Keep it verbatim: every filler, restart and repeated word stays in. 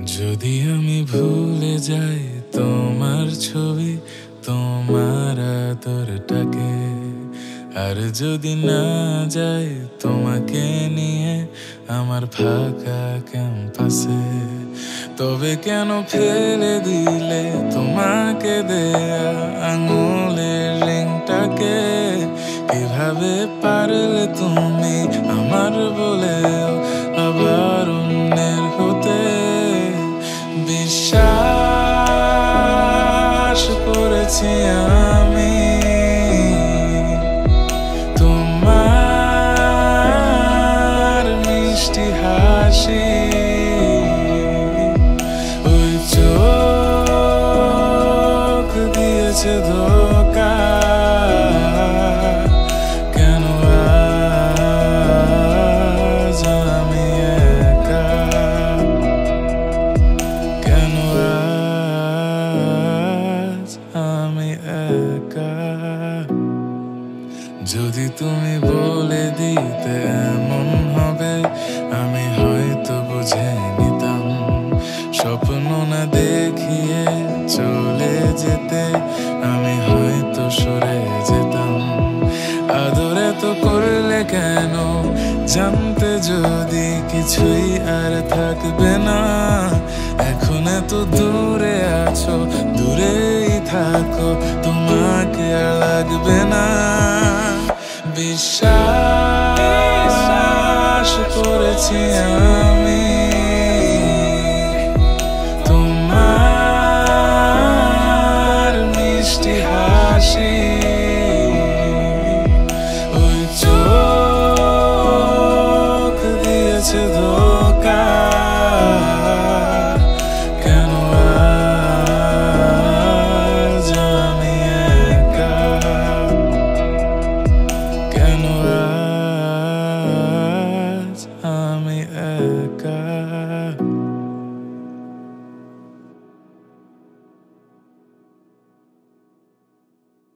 যদি আমি ভুলে যাই তোমার ছবি, তোমার আদরটাকে, আর যদি না যাই তোমাকে নিয়ে আমার ফাঁকা ক্যাম্পাসে, তবে কেন ফেলে দিলে তোমাকে দেয়া আঙুলের রিংটাকে? কিভাবে পারলে তুমি আমার বলেও আবার অন্যের হতে? বিশ্বাস করেছি আমি তোমার মিষ্টি হাসি, ওই চোখ দিয়েছে ধোঁকা। কেন আজ আমি একা, কেন আজ আমি একা? যদি তুমি বলে দিতে এমন হবে, আমি হয়তো বুঝে নিতাম। স্বপ্ন না দেখিয়ে চলে যেতে আমি হয়তো সরে যেতাম। আদরে তো করলে কেন জানতে যদি কিছুই আর থাকবে না? এখন এত দূরে আছো, দূরেই থাকো, তোমাকে আর লাগবে না। বিশ্বাস করেছি আমি